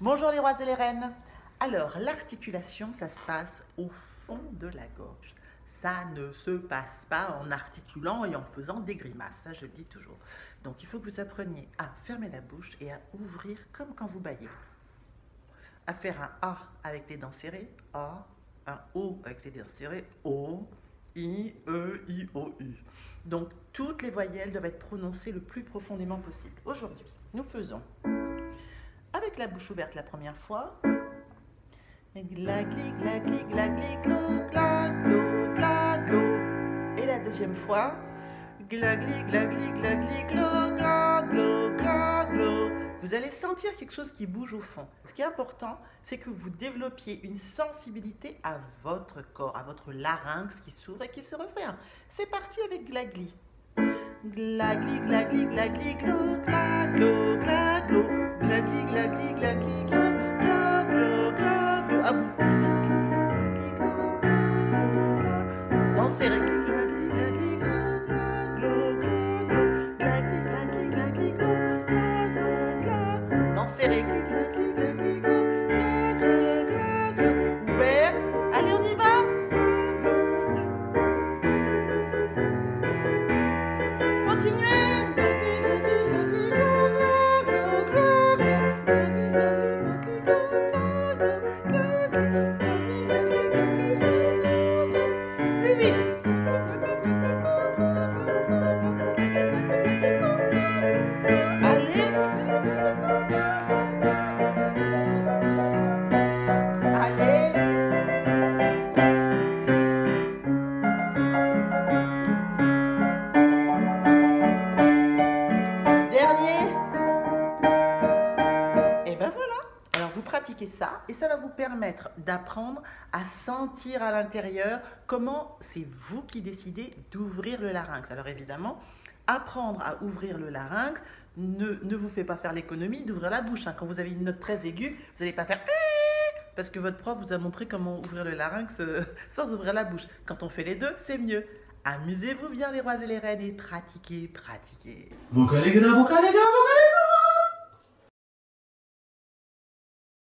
Bonjour les rois et les reines. Alors, l'articulation, ça se passe au fond de la gorge. Ça ne se passe pas en articulant et en faisant des grimaces, ça je le dis toujours. Donc il faut que vous appreniez à fermer la bouche et à ouvrir comme quand vous baillez. À faire un A avec les dents serrées, A, un O avec les dents serrées, O, I, E, I, O, U. Donc toutes les voyelles doivent être prononcées le plus profondément possible. Aujourd'hui, nous faisons avec la bouche ouverte la première fois. Glagli, glagli, glagli, glo, glaglo, glaglo. Et la deuxième fois. Glagli, glagli, glagli, glo, glaglo, glaglo. Vous allez sentir quelque chose qui bouge au fond. Ce qui est important, c'est que vous développiez une sensibilité à votre corps, à votre larynx qui s'ouvre et qui se referme. C'est parti avec glagli. Glagli, glagli, glagli, glo, glaglo, glaglo. Glagli, glagli, glagli, glo, glaglo, glaglo. À vous. Dansez. Dansez. Ouvert. Allez, on y va. Continuez. Plus vite. Allez. Allez. Dernier. Et ben voilà. Alors vous pratiquez ça et ça va vous permettre d'apprendre à sentir à l'intérieur comment c'est vous qui décidez d'ouvrir le larynx. Alors évidemment, apprendre à ouvrir le larynx ne vous fait pas faire l'économie d'ouvrir la bouche. Quand vous avez une note très aiguë, vous n'allez pas faire parce que votre prof vous a montré comment ouvrir le larynx sans ouvrir la bouche. Quand on fait les deux, c'est mieux. Amusez-vous bien les rois et les reines et pratiquez, pratiquez. Vocaligra, vocaligra, vocaligra.